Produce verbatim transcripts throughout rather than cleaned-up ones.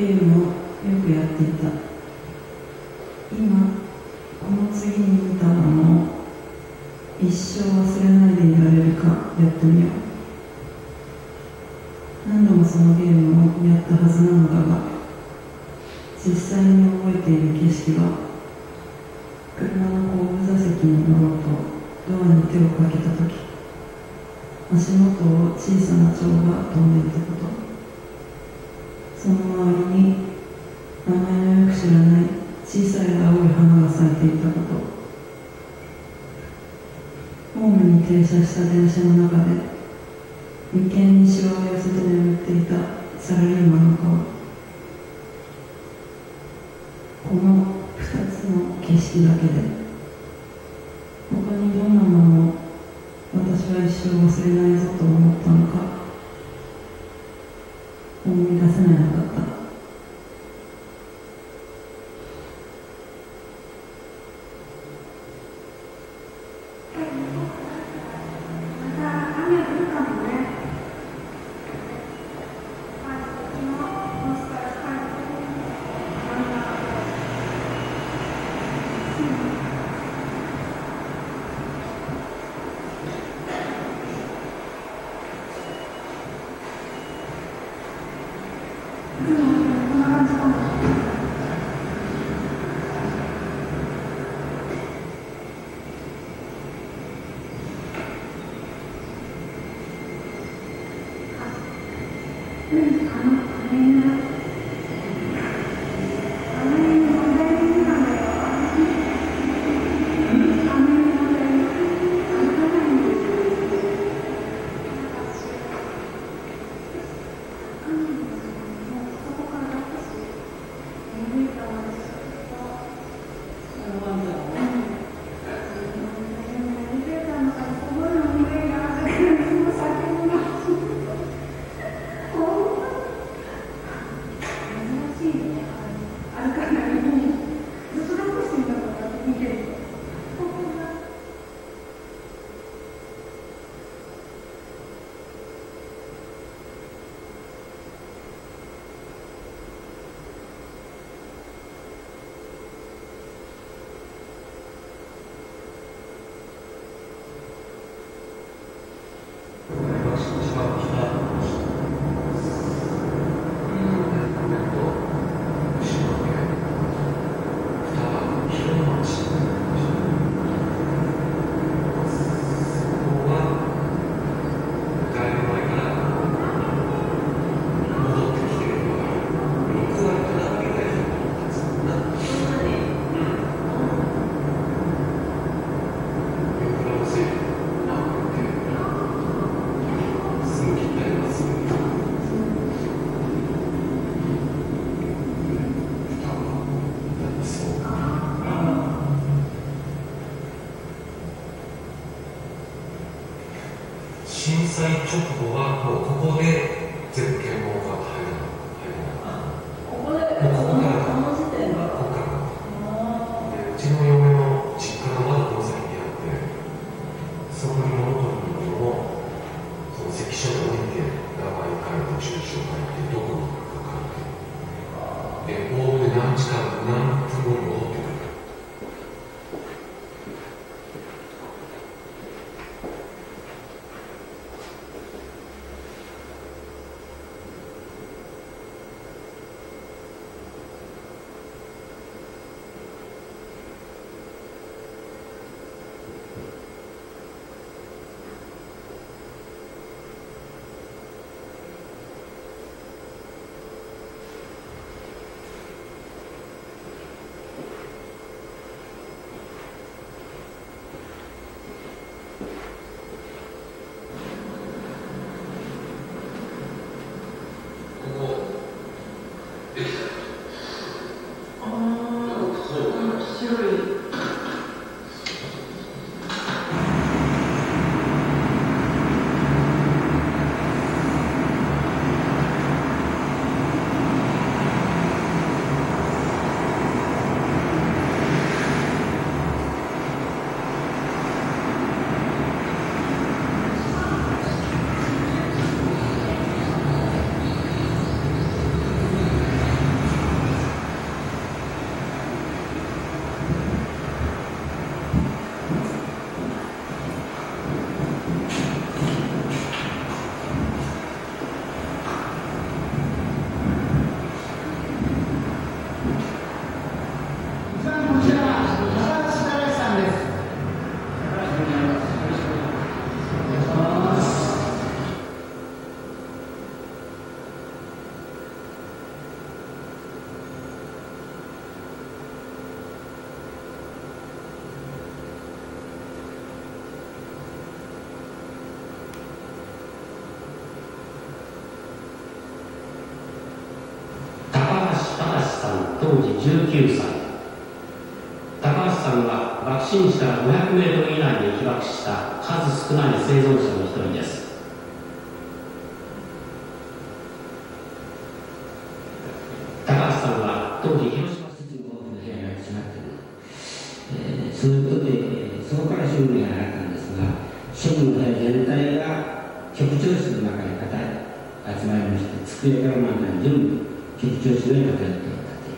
ゲームをよくやっていた。今この次に見たものを一生忘れないでいられるかやってみよう。何度もそのゲームをやったはずなのだが、実際に覚えている景色は、車の後部座席に乗ろうとドアに手をかけたとき、足元を小さな蝶が飛んでいたこと、その周りに名前のよく知らない小さい青い花が咲いていたこと、ホームに停車した電車の中で眉間にしわを寄せて眠っていたサラリーマンの顔、このふたつの景色だけで他にどんなものを私は一生忘れないぞと思ったのか思い出せなかった。 震災直後はもうここで全部検問が入るここでこの時点がここからでうちの嫁の実家がまだこの先にあってそこに物取りに行くのもその関所で降りて名前書いて住所書いてどこに行くか書いてでおおむね何時間何分後に戻ってくる。 じゅうきゅうさい。高橋さんは爆心地からごひゃくメートル以内で被爆した数少ない生存者の一人です。高橋さんは当時広島市の多くの部屋になってしまっている、えー、そういうことで、えー、そこから処分があったんですが、処分の部屋全体が局長室の中に固い集まりまして、机から真ん中に全部局長室に固めていたという、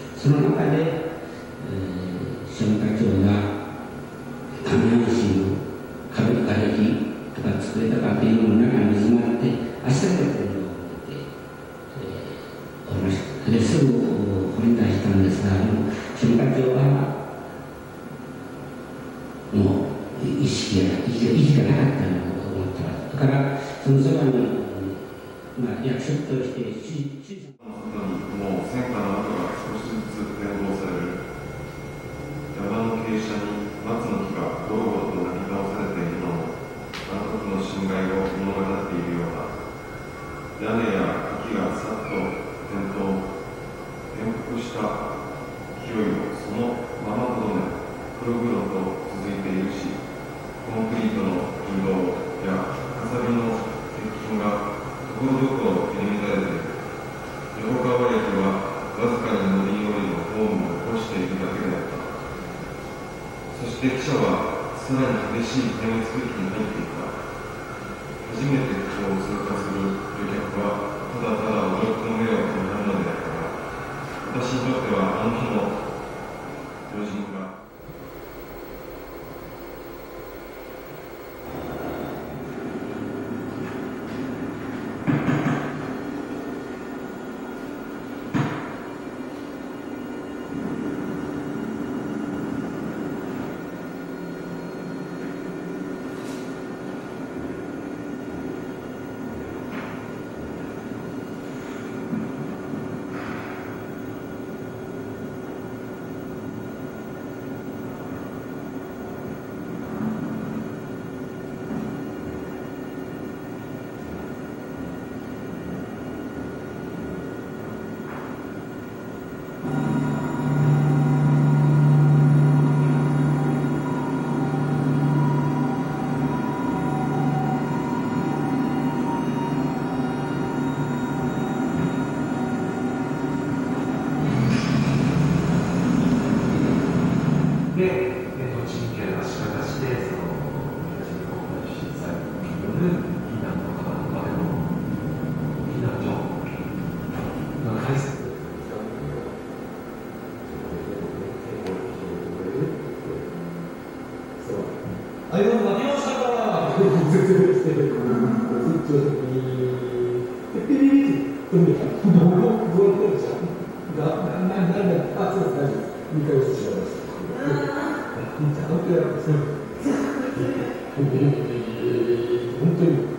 その中で、えー、庶務課長が上半身の壁とか壁とか机とかっていうのの中に水まって足だけでを置いて、えー、おりました。ですぐ掘り出したんですが、庶務課長はもう意識が意識がなかったようなことを思ってます。だからそのそばに、まあ、役職として主主もう戦火の跡が少しずつ展望される。山の傾斜に松の木がゴロゴロとなぎ倒されているのも、あの時の侵害を物語っているような。屋根や木がさっと転倒、転覆した勢いをそのままとどめ、黒々と続いているし、コンクリートの空洞やかさびの鉄筋がところどころ入り乱れている。横川駅はわずかに乗り降りのホームを起こしているだけであった。そして汽車はさらに激しい壊滅区域に入っていた。初めてここを通過する旅客はただただ驚きの目を見張るのであったが、私にとってはあの日の旅人がで、えっと、地域が足利市で、その東日本大震災による避難の方のための避難所が開設。 あれが負けましたから説明してる説明的にペペリッと見たどうもどうもじゃんななななんだあそうです大丈夫にかい押してしまいました。本当に本当に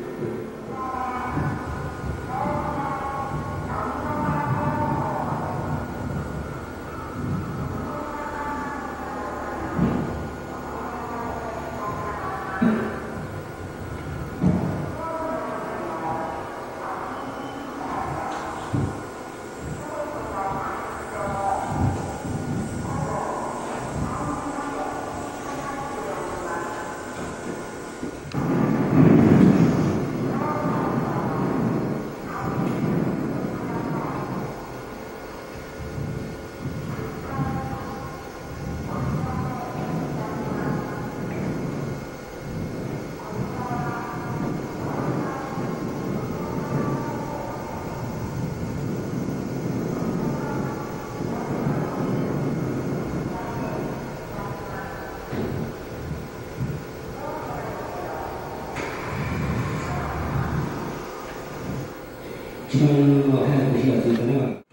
一番早く火がついたのは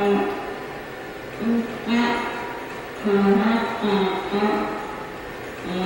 うん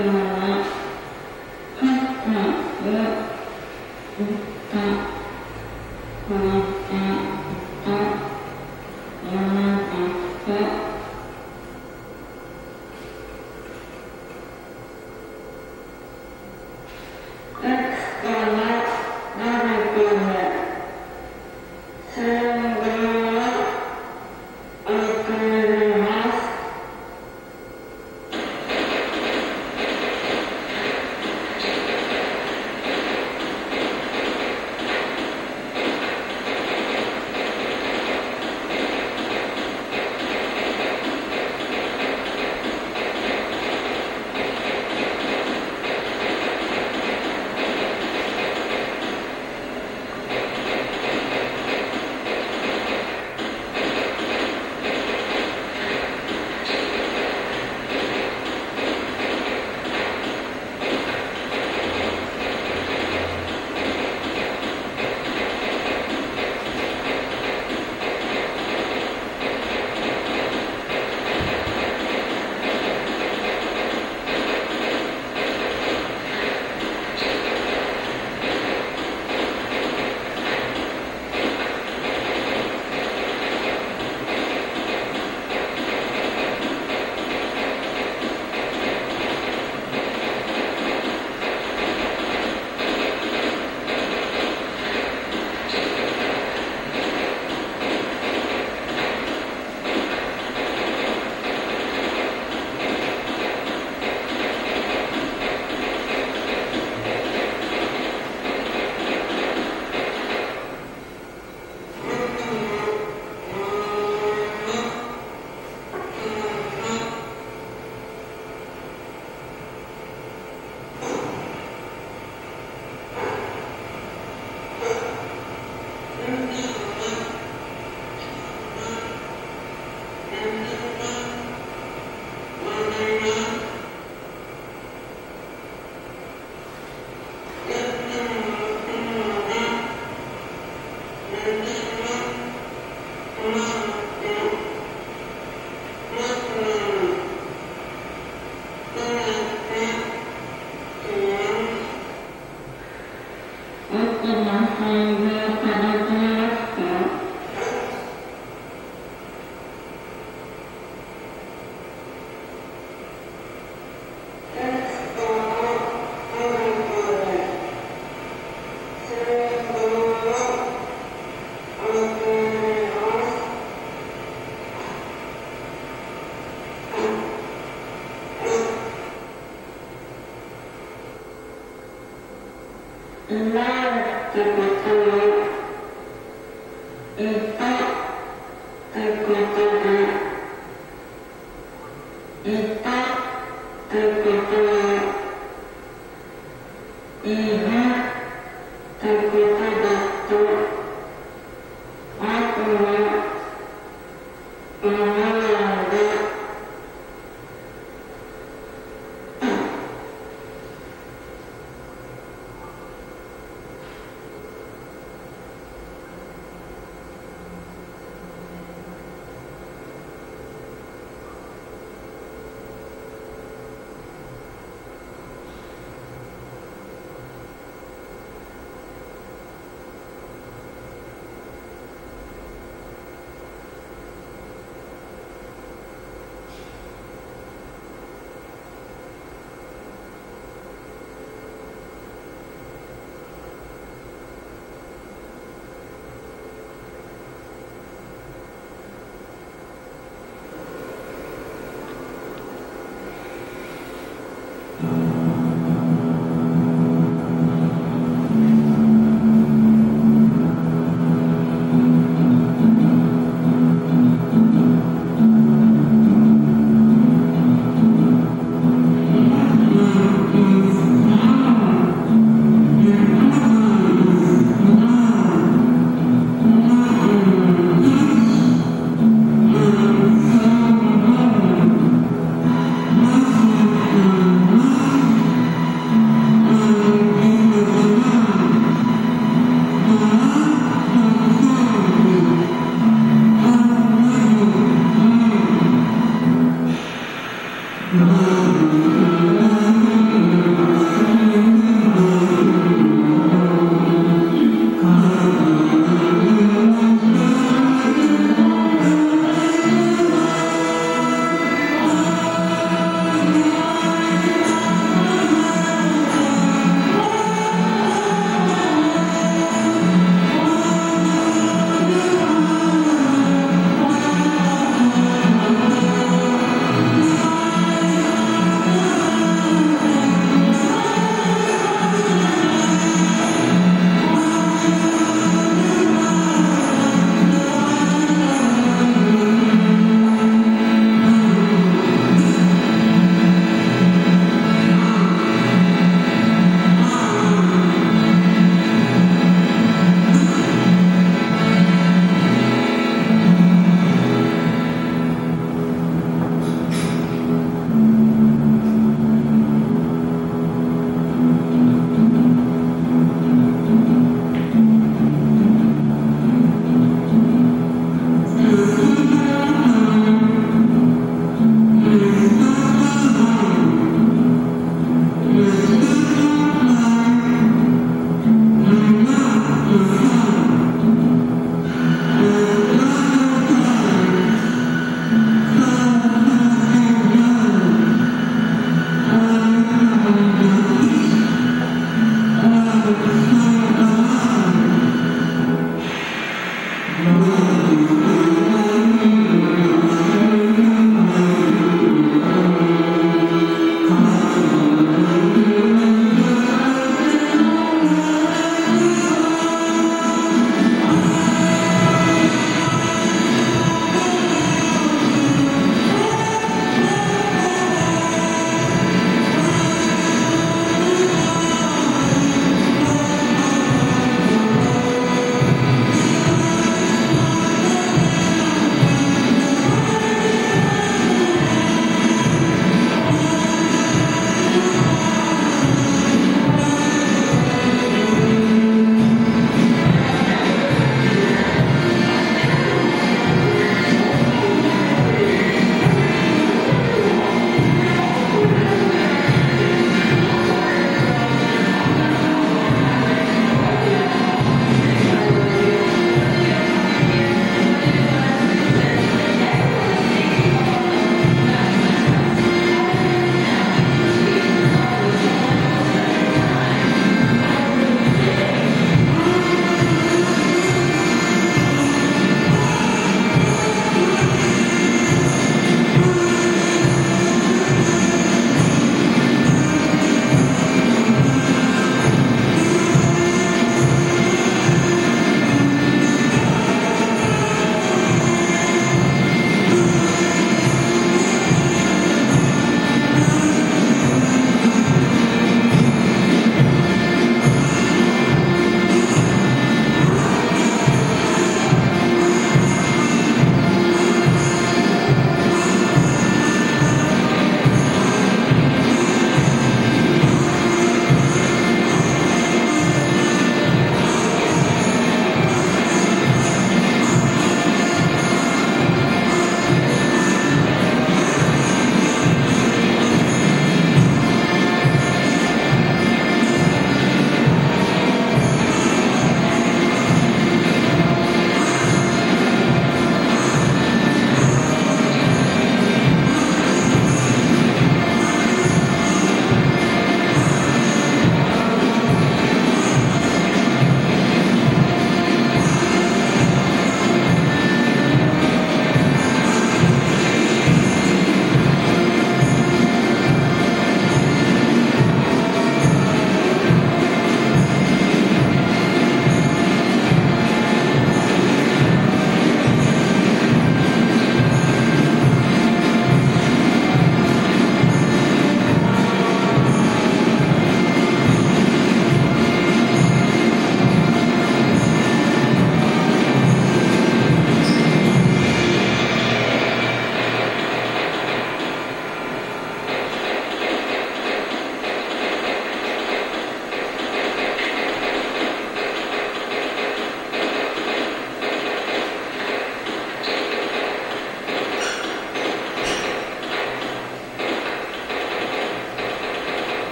え